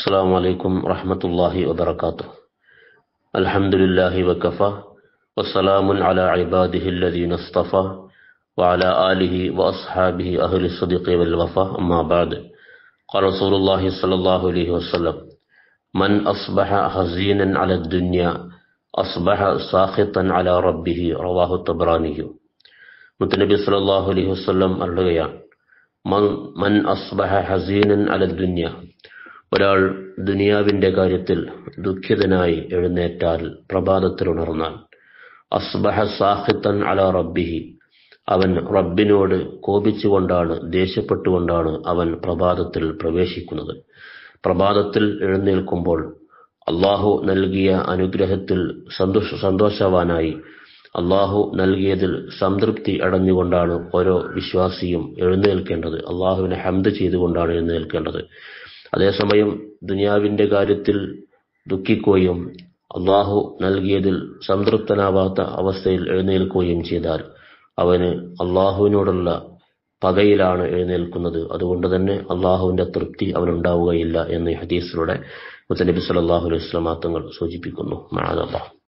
السلام عليكم ورحمة الله وبركاته. الحمد لله وكفى والسلام على عباده الذين اصطفى وعلى آله وأصحابه أهل الصدق والوفاء. أما بعد، قال رسول الله صلى الله عليه وسلم: من أصبح حزينا على الدنيا أصبح ساخطا على ربه. رواه الطبراني. മുത്തനബി സല്ലല്ലാഹു അലൈഹി വസല്ലം പറയുകയാണ്, മൻ അസ്ബഹ ഹസീനൻ അല ദുനിയ, ഒരാൾ ദുനിയാവിന്റെ കാര്യത്തിൽ ദുഃഖിതനായി എഴുന്നേറ്റാൽ, പ്രഭാതത്തിൽ ഉണർന്നാൽ, അസ്ബഹ സാഖിത്തൻ അല റബ്ബിഹി, അവൻ റബ്ബിനോട് കോപിച്ചുകൊണ്ടാണ്, ദേഷ്യപ്പെട്ടുകൊണ്ടാണ് അവൻ പ്രഭാതത്തിൽ പ്രവേശിക്കുന്നത്. പ്രഭാതത്തിൽ എഴുന്നേൽക്കുമ്പോൾ അള്ളാഹു നൽകിയ അനുഗ്രഹത്തിൽ സന്തോഷവാനായി, അള്ളാഹു നൽകിയതിൽ സംതൃപ്തി അടഞ്ഞുകൊണ്ടാണ് ഓരോ വിശ്വാസിയും എഴുന്നേൽക്കേണ്ടത്. അള്ളാഹുവിനെ ഹംദ് ചെയ്തുകൊണ്ടാണ് എഴുന്നേൽക്കേണ്ടത്. അതേസമയം ദുനിയാവിന്റെ കാര്യത്തിൽ ദുഃഖിക്കുകയും അള്ളാഹു നൽകിയതിൽ സംതൃപ്തനാവാത്ത അവസ്ഥയിൽ എഴുന്നേൽക്കുകയും ചെയ്താൽ അവന് അള്ളാഹുവിനോടുള്ള പകയിലാണ് എഴുന്നേൽക്കുന്നത്. അതുകൊണ്ട് തന്നെ അള്ളാഹുവിന്റെ തൃപ്തി അവനുണ്ടാവുകയില്ല എന്ന് ഹദീസിലൂടെ മുത്തനബി സല്ലല്ലാഹു അലൈഹി വസല്ലം തങ്ങൾ സൂചിപ്പിക്കുന്നു. മഅദല്ലാഹ്.